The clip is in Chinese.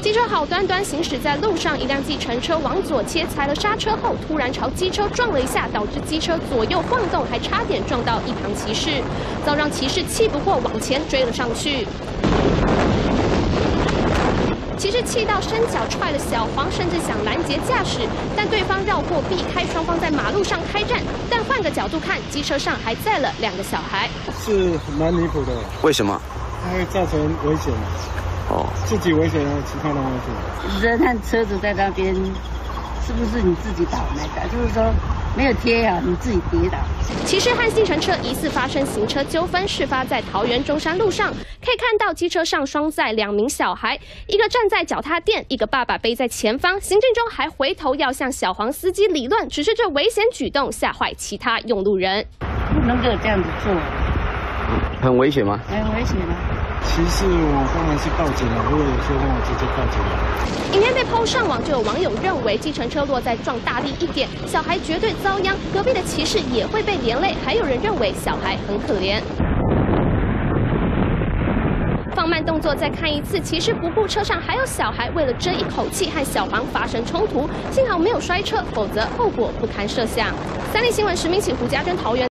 机车好端端行驶在路上，一辆计程车往左切，踩了刹车后，突然朝机车撞了一下，导致机车左右晃动，还差点撞到一旁骑士，遭让骑士气不过，往前追了上去。骑士气到伸脚踹了小黄，甚至想拦截驾驶，但对方绕过避开，双方在马路上开战。但换个角度看，机车上还载了2个小孩， 是蛮离谱的。 为什么？ 它会造成危险。哦，自己危险，其他人危险。 人和车子在那边，是不是你自己倒霉的？就是说没有贴好，你自己跌倒。 骑士和计程车疑似发生行车纠纷，事发在桃园中山路上。可以看到机车上双载2名小孩，一个站在脚踏垫，一个爸爸背在前方。行进中还回头要向小黄司机理论，只是这危险举动吓坏其他用路人。 不能够这样子做， 很危险吗？ 很危险啊！ 其实我当然是报警了，如果有些让我直接报警了。 影片被PO上网，就有网友认为计程车落再撞大力一点，小孩绝对遭殃，隔壁的骑士也会被连累。还有人认为小孩很可怜。放慢动作再看一次，骑士不顾车上还有小孩，为了争一口气和小黄发生冲突，幸好没有摔车，否则后果不堪设想。3立新闻石明启、胡家珍桃园。